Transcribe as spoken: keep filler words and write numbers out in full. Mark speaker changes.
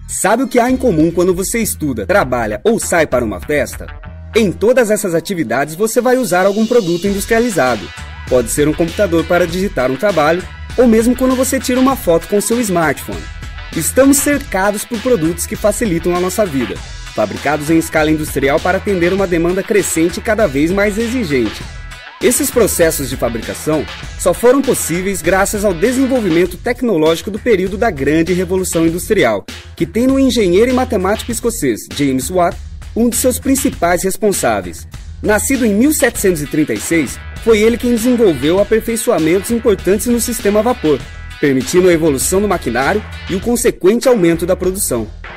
Speaker 1: Sabe o que há em comum quando você estuda, trabalha ou sai para uma festa? Em todas essas atividades você vai usar algum produto industrializado. Pode ser um computador para digitar um trabalho, ou mesmo quando você tira uma foto com seu smartphone. Estamos cercados por produtos que facilitam a nossa vida, fabricados em escala industrial para atender uma demanda crescente e cada vez mais exigente. Esses processos de fabricação só foram possíveis graças ao desenvolvimento tecnológico do período da Grande Revolução Industrial, que tem no engenheiro e matemático escocês James Watt um de seus principais responsáveis. Nascido em mil setecentos e trinta e seis, foi ele quem desenvolveu aperfeiçoamentos importantes no sistema a vapor, permitindo a evolução do maquinário e o consequente aumento da produção.